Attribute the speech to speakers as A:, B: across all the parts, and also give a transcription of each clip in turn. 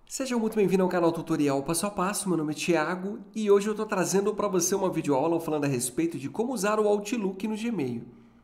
A: Seja muito bem-vindo ao canal Tutorial Passo a Passo. Meu nome é Thiago e hoje eu estou trazendo para você uma videoaula falando a respeito de como usar o Outlook no Gmail.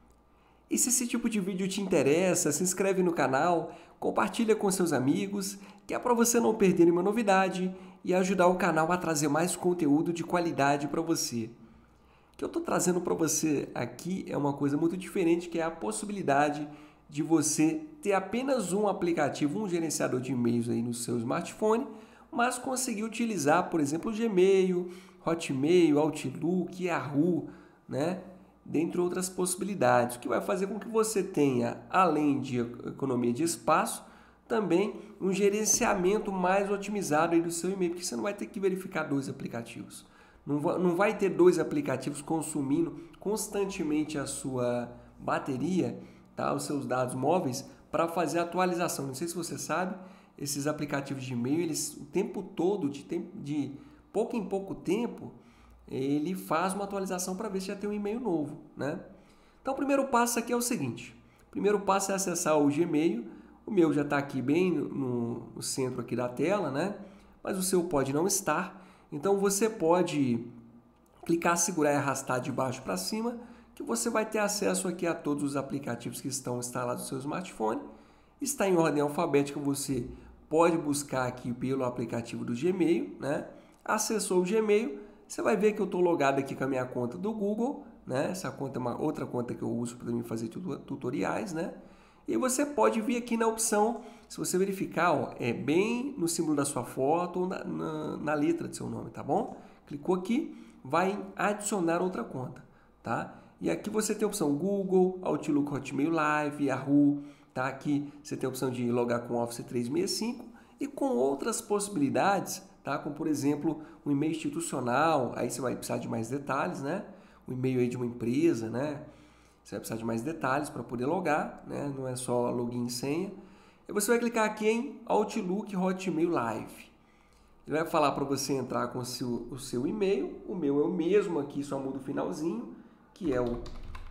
A: E se esse tipo de vídeo te interessa, se inscreve no canal, compartilha com seus amigos, que é para você não perder nenhuma novidade e ajudar o canal a trazer mais conteúdo de qualidade para você. O que eu estou trazendo para você aqui é uma coisa muito diferente, que é a possibilidade de você ter apenas um aplicativo, um gerenciador de e-mails aí no seu smartphone, mas conseguir utilizar, por exemplo, o Gmail, Hotmail, Outlook, Yahoo, né? Dentre outras possibilidades, o que vai fazer com que você tenha, além de economia de espaço, também um gerenciamento mais otimizado aí do seu e-mail, porque você não vai ter que verificar dois aplicativos. Não vai ter dois aplicativos consumindo constantemente a sua bateria, tá? Os seus dados móveis, para fazer a atualização. Não sei se você sabe, esses aplicativos de e-mail, eles o tempo todo, de pouco em pouco tempo, ele faz uma atualização para ver se já tem um e-mail novo, né? Então, o primeiro passo aqui é o seguinte. O primeiro passo é acessar o Gmail. O meu já está aqui bem no centro aqui da tela, né? Mas o seu pode não estar. Então, você pode clicar, segurar e arrastar de baixo para cima, que você vai ter acesso aqui a todos os aplicativos que estão instalados no seu smartphone. Está em ordem alfabética, você pode buscar aqui pelo aplicativo do Gmail, né? Acessou o Gmail, você vai ver que eu estou logado aqui com a minha conta do Google, né? Essa conta é uma outra conta que eu uso para mim fazer tutoriais, né? E você pode vir aqui na opção, se você verificar, ó, é bem no símbolo da sua foto ou na letra do seu nome, tá bom? Clicou aqui, vai adicionar outra conta, tá? E aqui você tem a opção Google, Outlook, Hotmail Live, Yahoo, tá? Aqui você tem a opção de logar com Office 365 e com outras possibilidades, tá? Como, por exemplo, um e-mail institucional, aí você vai precisar de mais detalhes, né? Um e-mail aí de uma empresa, né? Você vai precisar de mais detalhes para poder logar, né? Não é só login e senha. E você vai clicar aqui em Outlook Hotmail Live. Ele vai falar para você entrar com o seu e-mail. O meu é o mesmo aqui, só muda o finalzinho, que é o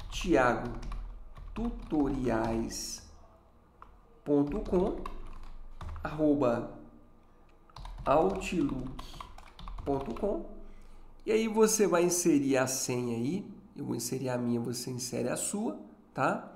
A: thiagotutoriais.com @outlook.com. E aí você vai inserir a senha aí. Eu vou inserir a minha, você insere a sua, tá?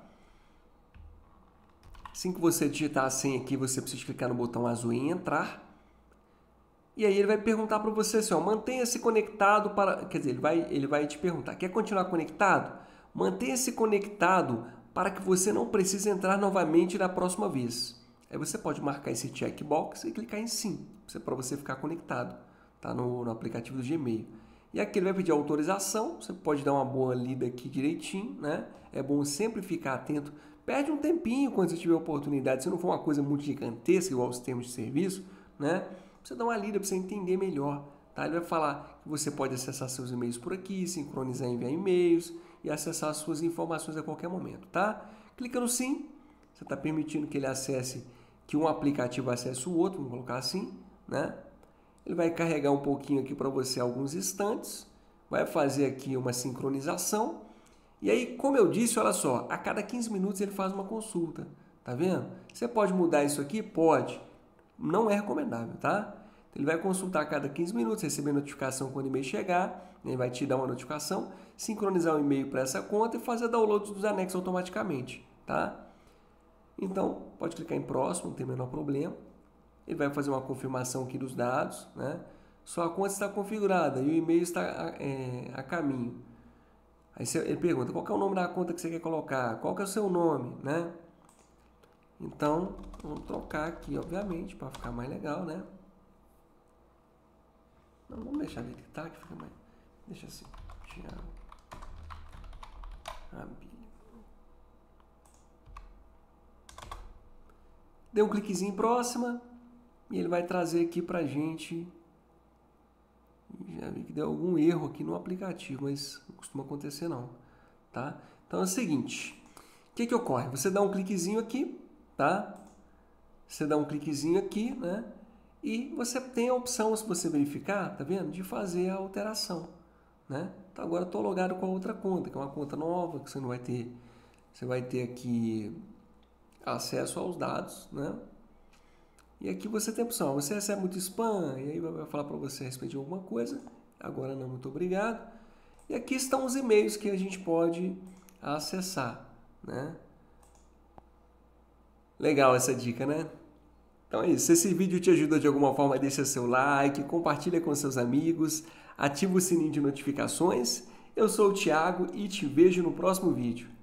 A: Assim que você digitar a senha aqui, você precisa clicar no botão azul em entrar. E aí ele vai perguntar para você assim, ó, mantenha-se conectado para... Quer dizer, ele vai te perguntar, quer continuar conectado? Mantenha-se conectado para que você não precise entrar novamente da próxima vez. Aí você pode marcar esse checkbox e clicar em sim, para você ficar conectado, tá? No aplicativo do Gmail. E aqui ele vai pedir autorização, você pode dar uma boa lida aqui direitinho, né? É bom sempre ficar atento. Perde um tempinho quando você tiver oportunidade, se não for uma coisa muito gigantesca, igual os termos de serviço, né? Você dá uma lida para você entender melhor, tá? Ele vai falar que você pode acessar seus e-mails por aqui, sincronizar e enviar e-mails e acessar suas informações a qualquer momento, tá? Clica no sim, você está permitindo que ele acesse, que um aplicativo acesse o outro, vamos colocar assim, né? Ele vai carregar um pouquinho aqui para você alguns instantes, vai fazer aqui uma sincronização, e aí, como eu disse, olha só, a cada 15 minutos ele faz uma consulta, tá vendo? Você pode mudar isso aqui? Pode. Não é recomendável, tá? Ele vai consultar a cada 15 minutos, receber notificação quando o e-mail chegar, ele vai te dar uma notificação, sincronizar o e-mail para essa conta e fazer download dos anexos automaticamente, tá? Então, pode clicar em próximo, não tem o menor problema. Ele vai fazer uma confirmação aqui dos dados, né? Sua conta está configurada e o e-mail está a caminho. Aí ele pergunta, qual que é o nome da conta que você quer colocar? Qual que é o seu nome, né? Então, vamos trocar aqui, obviamente, para ficar mais legal, né? Não, vamos deixar ele tá, que fica mais... Deixa assim, Thiago Abílio. Dê um cliquezinho em próxima e ele vai trazer aqui pra gente. Já vi que deu algum erro aqui no aplicativo, mas não costuma acontecer não, tá? Então é o seguinte, o que ocorre? Você dá um cliquezinho aqui, tá? Você dá um cliquezinho aqui, né? E você tem a opção, se você verificar, tá vendo? De fazer a alteração, né? Então agora eu estou logado com a outra conta, que é uma conta nova, que você não vai ter, você vai ter aqui acesso aos dados, né? E aqui você tem a opção, você recebe muito spam, e aí vai falar para você a respeito de alguma coisa. Agora não, muito obrigado. E aqui estão os e-mails que a gente pode acessar, né? Legal essa dica, né? Então é isso. Se esse vídeo te ajuda de alguma forma, deixa seu like, compartilha com seus amigos, ativa o sininho de notificações. Eu sou o Thiago e te vejo no próximo vídeo.